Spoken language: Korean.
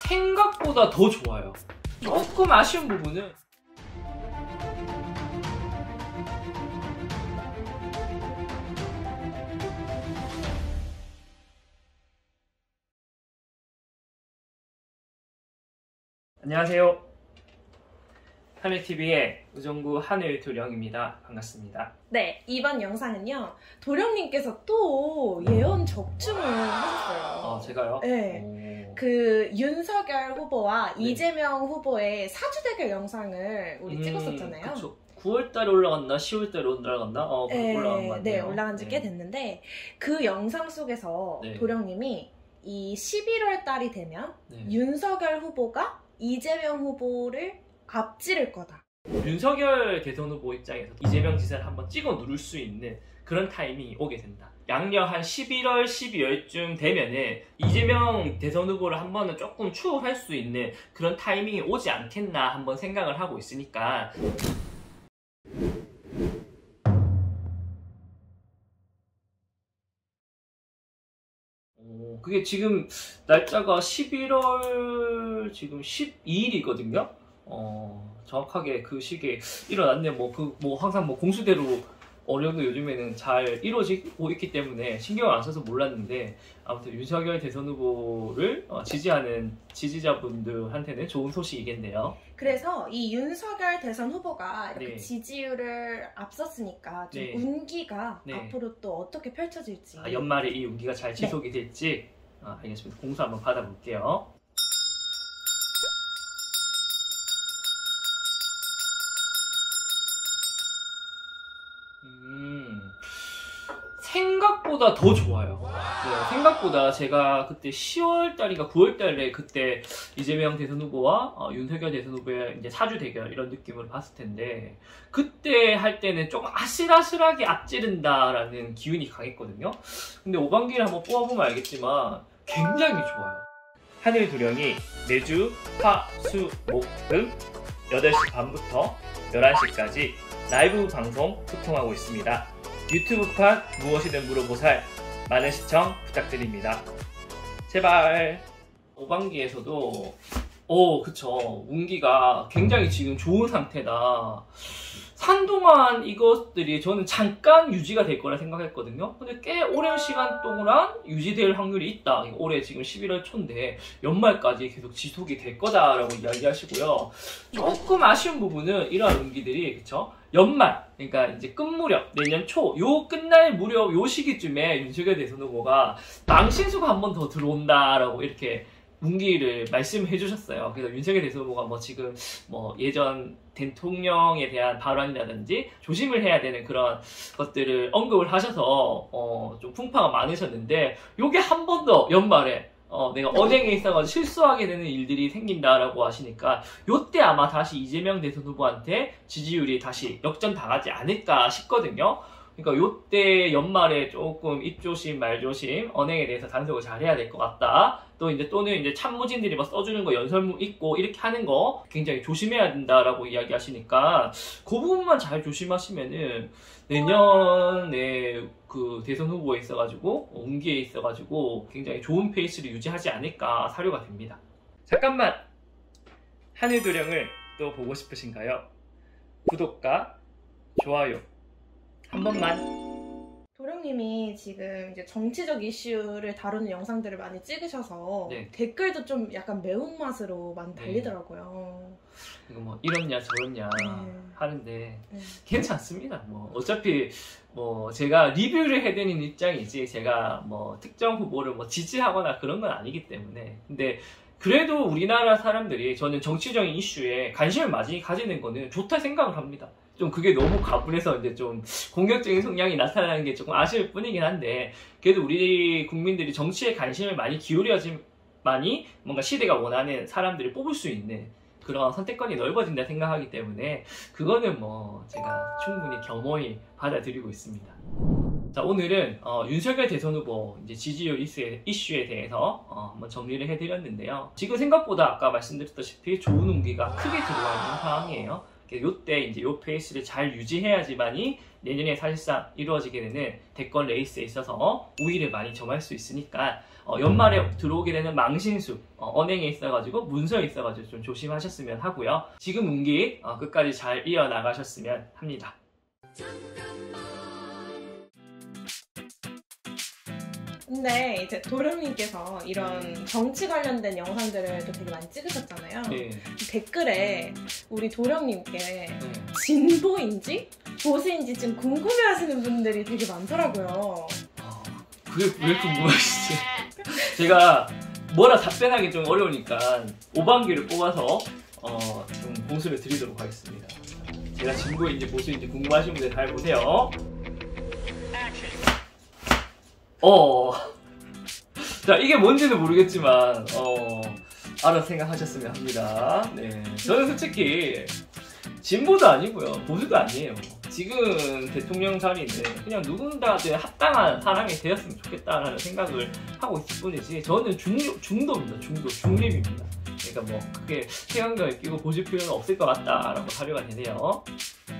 생각보다 더 좋아요. 조금 아쉬운 부분은 안녕하세요. 하늘TV의 의정부 하늘도령입니다. 반갑습니다. 네, 이번 영상은요, 도령님께서 또 예언 적중을 하셨어요. 제가요? 네. 그 윤석열 후보와 네. 이재명 후보의 사주 대결 영상을 우리 찍었었잖아요. 그쵸. 9월달에 올라갔나? 10월달에 올라갔나? 네, 올라간 것 같네요. 네, 올라간 지 꽤 됐는데 그 영상 속에서 네. 도령님이 이 11월 달이 되면 네. 윤석열 후보가 이재명 후보를 앞지를 거다. 윤석열 대선 후보 입장에서 이재명 지사를 한번 찍어 누를 수 있는 그런 타이밍이 오게 된다. 양력 한 11월, 12월쯤 되면은 이재명 대선 후보를 한 번은 조금 추월할 수 있는 그런 타이밍이 오지 않겠나 한번 생각을 하고 있으니까 그게 지금 날짜가 11월 지금 12일이거든요. 정확하게 그 시기에 일어났네. 항상 공수대로 어느 정도 요즘에는 잘 이루어지고 있기 때문에 신경을 안 써서 몰랐는데, 아무튼 윤석열 대선 후보를 지지하는 지지자분들한테는 좋은 소식이겠네요. 그래서 이 윤석열 대선 후보가 이렇게 네. 지지율을 앞섰으니까 좀 네. 운기가 네. 앞으로 또 어떻게 펼쳐질지. 연말에 이 운기가 잘 지속이 될지 알겠습니다. 공수 한번 받아볼게요. 생각보다 더 좋아요. 네, 생각보다 제가 그때 10월달인가 9월달에 그때 이재명 대선 후보와 윤석열 대선 후보의 이제 사주 대결 이런 느낌으로 봤을 텐데, 그때 할 때는 조금 아슬아슬하게 앞지른다라는 기운이 강했거든요. 근데 5반기를 한번 뽑아보면 알겠지만 굉장히 좋아요. 하늘도령이 매주 화, 수, 목, 금 8시 반부터 11시까지 라이브 방송 소통하고 있습니다. 유튜브판 무엇이든 물어보살 많은 시청 부탁드립니다. 제발. 5반기에서도 그쵸, 운기가 굉장히 지금 좋은 상태다. 한동안 이것들이 저는 잠깐 유지가 될 거라 생각했거든요. 근데 꽤 오랜 시간 동안 유지될 확률이 있다. 올해 지금 11월 초인데 연말까지 계속 지속이 될 거다라고 이야기하시고요. 조금 아쉬운 부분은 이러한 운기들이, 그쵸? 연말, 그러니까 이제 끝 무렵, 내년 초, 요 끝날 무렵, 요 시기쯤에 윤석열 대선 후보가 망신수가 한 번 더 들어온다라고 이렇게 운기를 말씀해 주셨어요. 그래서 윤석열 대선 후보가 지금 예전 대통령에 대한 발언이라든지 조심을 해야 되는 그런 것들을 언급을 하셔서 좀 풍파가 많으셨는데, 요게 한 번 더 연말에 내가 언행에 있어가지고 실수하게 되는 일들이 생긴다라고 하시니까 요때 아마 다시 이재명 대선 후보한테 지지율이 다시 역전당하지 않을까 싶거든요. 그러니까 요때 연말에 조금 입조심 말조심 언행에 대해서 단속을 잘 해야 될 것 같다. 또는 이제 참모진들이 써주는 거 연설문 있고 이렇게 하는 거 굉장히 조심해야 된다라고 이야기하시니까 그 부분만 잘 조심하시면은 내년에 그 대선 후보에 있어가지고 운기에 있어가지고 굉장히 좋은 페이스를 유지하지 않을까 사료가 됩니다. 잠깐만, 하늘도령을 또 보고 싶으신가요? 구독과 좋아요 한 번만. 도령님이 지금 이제 정치적 이슈를 다루는 영상들을 많이 찍으셔서 네. 댓글도 좀 약간 매운맛으로 많이 달리더라고요. 이거 이렇냐 저렇냐 하는데 네. 괜찮습니다. 어차피 제가 리뷰를 해드리는 입장이지 제가 특정 후보를 지지하거나 그런 건 아니기 때문에. 근데 그래도 우리나라 사람들이, 저는 정치적인 이슈에 관심을 많이 가지는 거는 좋다 생각을 합니다. 좀 그게 너무 가분해서 이제 좀 공격적인 성향이 나타나는 게 조금 아쉬울 뿐이긴 한데, 그래도 우리 국민들이 정치에 관심을 많이 기울여야지만이 뭔가 시대가 원하는 사람들을 뽑을 수 있는 그런 선택권이 넓어진다 생각하기 때문에 그거는 제가 충분히 겸허히 받아들이고 있습니다. 자, 오늘은 윤석열 대선 후보 이제 지지율 이슈에 대해서 한번 정리를 해드렸는데요. 지금 생각보다 아까 말씀드렸다시피 좋은 운기가 크게 들어와 있는 상황이에요. 요때 이제 요 페이스를 잘 유지해야지만이 내년에 사실상 이루어지게 되는 대권 레이스에 있어서 우위를 많이 점할 수 있으니까 연말에 들어오게 되는 망신수, 언행에 있어가지고 문서에 있어가지고 좀 조심하셨으면 하고요. 지금 운기 끝까지 잘 이어나가셨으면 합니다. 근데 이제 도련님께서 이런 정치 관련된 영상들을 또 되게 많이 찍으셨잖아요. 네. 댓글에 우리 도련님께 진보인지 보수인지 좀 궁금해하시는 분들이 되게 많더라고요. 그게 왜 궁금하시지? 제가 뭐라 답변하기 좀 어려우니까 오방기를 뽑아서 좀 공수를 드리도록 하겠습니다. 제가 진보인지 보수인지 궁금하신 분들 잘 보세요. 자, 이게 뭔지는 모르겠지만 알아서 생각하셨으면 합니다. 네, 저는 솔직히 진보도 아니고요, 보수도 아니에요. 지금 대통령 자리는 그냥 누군가든 합당한 사람이 되었으면 좋겠다라는 생각을 하고 있을 뿐이지, 저는 중도입니다. 중립입니다. 그러니까 뭐 크게 색안경을 끼고 보실 필요는 없을 것 같다라고 사료가 되네요.